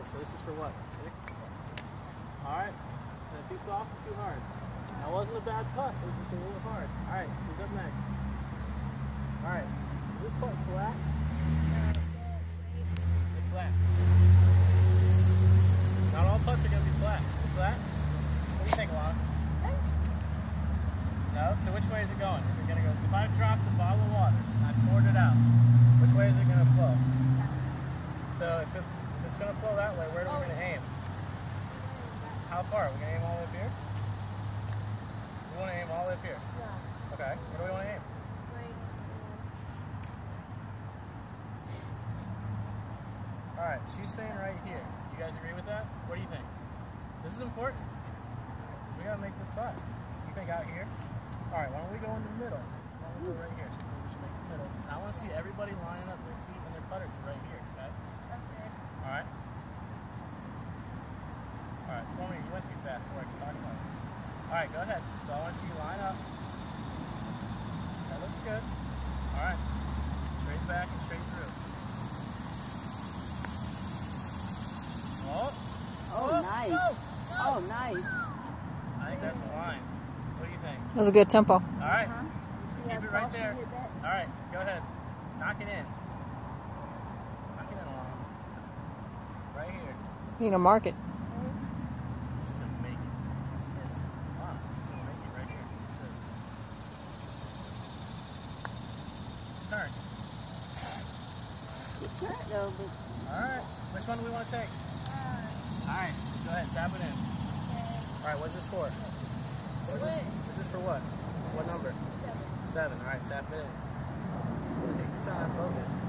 So this is for what? 6? Alright. Is that too soft or too hard? That wasn't a bad putt. It was just a little hard. Alright, who's up next? Alright. Is this putt flat? It's flat. Not all putts are going to be flat. Is it flat? What do you think, Alana? No? So which way is it going? Is it going to go? If I drop the bottle of water and I poured it out, which way is it going to flow? So if it's going to flow that way, where are we going to aim? How far? Are we going to aim all the way up here? We want to aim all the way up here? Yeah. Okay. Where do we want to aim? Alright, she's saying right here. You guys agree with that? What do you think? This is important. We got to make this putt. You think out here? Alright, why don't we go in the middle? Why don't we go right here? So we should make the middle. And I want to see everybody lining up their feet and their putter to right here, okay? Okay. Alright. Alright, slow me. You went too fast before I can talk about it. Alright, go ahead. So I want to see you line up. That looks good. Alright. Straight back and straight through. Oh. Oh, nice. Go. Oh, nice. I think that's the line. What do you think? That was a good tempo. All right. Keep it right there. All right. Go ahead. Knock it in. Knock it in, Alana. Right here. You need to mark it. Just to make it. Wow. Just to make it right here. Good. Turn. Good turn, though. But... All right. Which one do we want to take? All right. Go ahead. Tap it in. All right. What's this for? This is for what? What number? 7. 7. All right. Tap it in. Take your time. Focus.